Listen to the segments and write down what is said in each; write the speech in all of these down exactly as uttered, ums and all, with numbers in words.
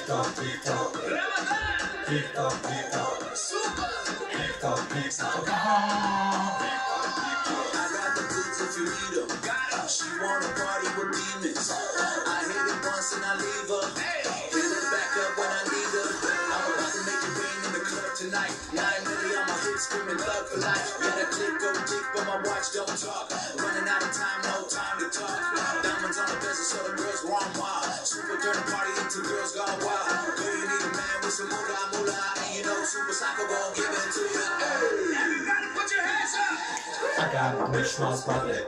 توك تيك توك تيك توك تيك توك تيك توك تيك توك. I got the goods if you need them. She wanna party with demons. I hit it once and I leave her. Hit her back up when I need her. I'm about to make it rain in the club tonight. Nine million on my hip, screaming thug for life. Yeah, that click go tick, but my watch don't talk. Running out of time, no time to talk. Diamonds on the bezel, so the girls run wild. Super turn the party into girls gone wild. Girl, you need a man with some moolah moolah, and you know Super Psycho gon' give it to you. Everybody, put your hands up. حكاك مش واصلك،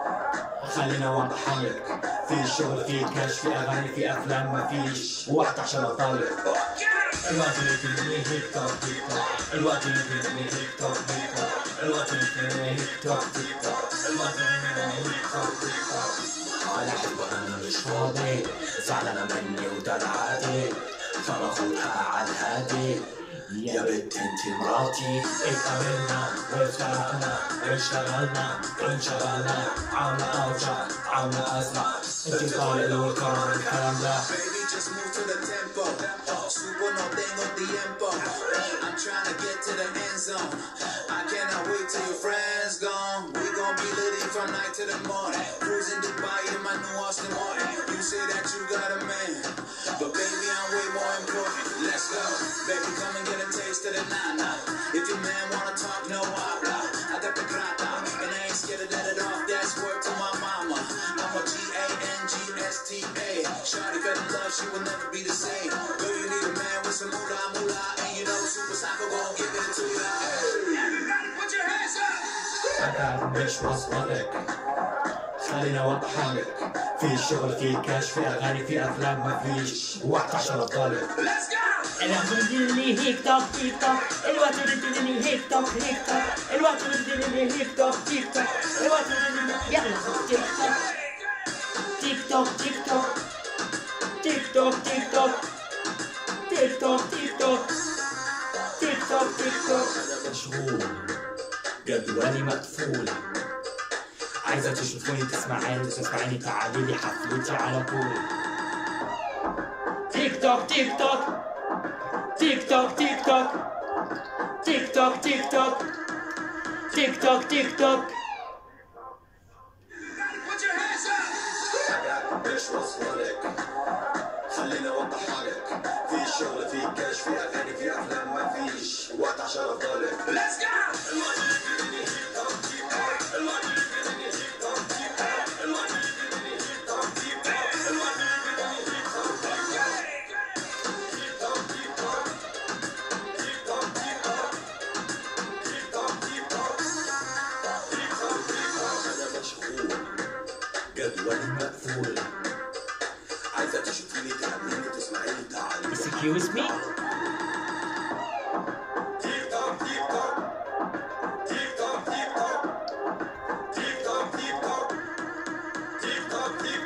خلينا واضح عليك. في شغل، في كاش، في اغاني، في افلام، مفيش وقت عشان اطالك. الوقت اللي فيني هيك توك تيك توك، الوقت اللي فيني هيك توك تيك توك، الوقت اللي فيني هيك توك تيك توك، الوقت اللي فيني هيك توك تيك توك. على حلوة انا مش فاضي، زعلانة مني وده العادي، فباخدها على الهادي. يا بنت انتي مراتي، اتقابلنا وافترقنا واشتغلنا وانشغلنا، عاملة اوجع عاملة ازرق، انتي طالق والكرم الكلام ده. Baby, just move to the tempo. Super no tengo tiempo. I'm trying to get to the end zone. I cannot wait till your friends gone. We gon' be litty from night to the morning. Cruising Dubai in my new Austin Martin. You say that you got a man, but baby, I'm way more important. Let's go, baby, come and get a taste of the nana. If your man wanna talk, no habla. I got the grata, and I ain't scared to let it off. That's word to my mama. I'm a G A N G S T A. Shawty fell in love, she will never be the same. Girl, you need a man with some moolah moolah, and you know Super Psycho gon' give it to you. Everybody, put your hands up. حكاك مش واصلك، خلينا واضح عليك. في شغل، في كاش، في اغاني، في افلام، مفيش وقت عشان اطالك. Let's go. الوقت اللي هيك توك تيك توك، الوقت اللي هيك توك هيك توك، الوقت اللي هيك توك تيك توك، الوقت اللي يلا تيك توك تيك توك تيك توك تيك توك تيك توك تيك توك تيك توك تيك توك تيك توك. انا مشغول، جدولي مقفول، عايزة تشوفوني تسمعيني تسمعيني، تعالي لي حفلتي على طول. تيك توك تيك توك تيك توك تيك توك تيك توك تيك توك تيك توك تيك توك. Put your hands up. حاجات مش واصلك، خليني اوضح عليك. في شغل، في كاش، في اغاني، في افلام، مفيش وقت عشان افضلك. Let's go. جدولي مقفول، عايزة تشوفيني تقابليني تسمعيني تعالي. Excuse me? تيك توك تيك توك تيك توك تيك توك تيك توك تيك توك تيك توك تيك